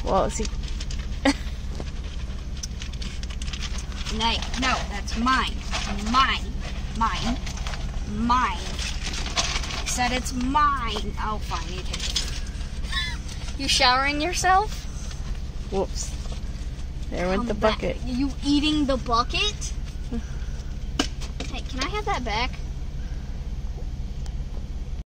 Well, see. Nay, no, that's mine. Mine. Mine. Mine. I said it's mine. Oh, fine, you take it. You showering yourself? Whoops. There went the bucket. You eating the bucket? Hey, can I have that back?